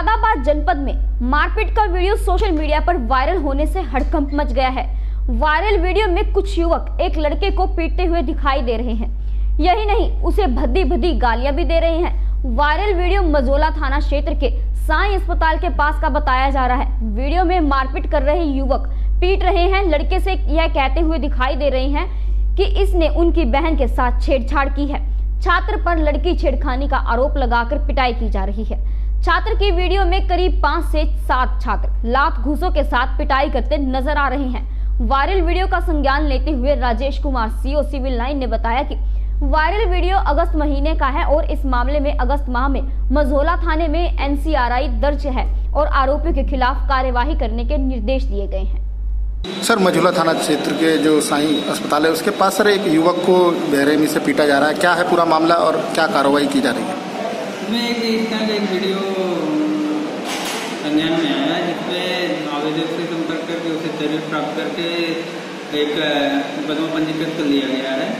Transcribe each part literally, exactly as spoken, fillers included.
मुरादाबाद जनपद में मारपीट का वीडियो सोशल मीडिया पर वायरल होने से हड़कंप मच गया है। वायरल वीडियो में कुछ युवक एक लड़के को पीटते हुए दिखाई दे रहे हैं। यही नहीं, उसे भद्दी भद्दी गालियां भी दे रहे हैं। वायरल वीडियो मझोला थाना क्षेत्र के साई अस्पताल के पास का बताया जा रहा है। वीडियो में मारपीट कर रहे युवक पीट रहे हैं। लड़के से यह कहते हुए दिखाई दे रहे हैं कि इसने उनकी बहन के साथ छेड़छाड़ की है। छात्र पर लड़की छेड़खानी का आरोप लगाकर पिटाई की जा रही है। छात्र की वीडियो में करीब पाँच से सात छात्र लात घूसों के साथ पिटाई करते नजर आ रहे हैं। वायरल वीडियो का संज्ञान लेते हुए Rajesh Kumar CO civil line ने बताया कि वायरल वीडियो अगस्त महीने का है और इस मामले में अगस्त माह में मझोला थाने में एन सी आर आई दर्ज है और आरोपियों के खिलाफ कार्यवाही करने के निर्देश दिए गए हैं। सर, मझोला थाना क्षेत्र के जो साई अस्पताल है उसके पास सर एक युवक को बेरहमी से पीटा जा रहा है। क्या है पूरा मामला और क्या कार्रवाई की जा रही है? मैं एक इस तरह का एक वीडियो संज्ञान में आया जिसमें आवेदक से संपर्क करके उसे तहरीर प्राप्त करके एक मुकदमा पंजीकृत कर लिया गया है।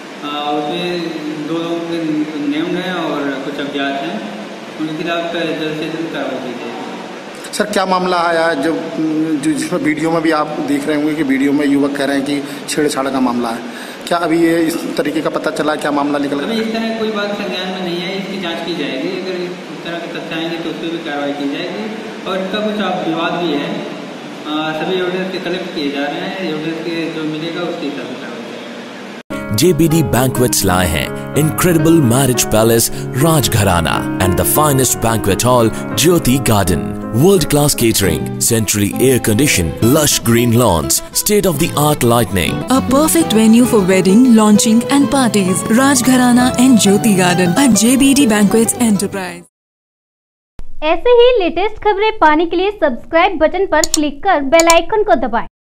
उसमें दो लोगों के नेम्ड हैं और कुछ अज्ञात हैं, उनके खिलाफ जल्द से जल्द कार्रवाई की जाएगी। सर, क्या मामला आया है जो जो जिसमें वीडियो में भी आप देख रहे होंगे कि वीडियो में युवक कह रहे हैं कि छेड़छाड़ का मामला है? क्या अभी ये इस तरीके का पता चला, क्या मामला निकल अभी इस तरह कोई बात संज्ञान में नहीं है, इसकी जांच की जाएगी। अगर इस तरह के तथ्य आएंगे तो उस पर भी कार्रवाई की जाएगी। और इसका कुछ आप विवाद भी है, आ, सभी एविडेंस के कलेक्ट किए जा रहे हैं। एविडेंस के जो मिलेगा उसके हिसाब से कार्रवाई। J B D Banquets लाए हैं incredible marriage palace Rajgharana and the finest banquet hall Jyoti Garden. World-class catering, centrally air-conditioned, lush green lawns, state-of-the-art lighting. A perfect venue for wedding, launching and parties. Rajgharana and Jyoti Garden at J B D Banquets Enterprise. ऐसे ही latest खबरें पाने के लिए subscribe button पर click कर bell icon को दबाएं।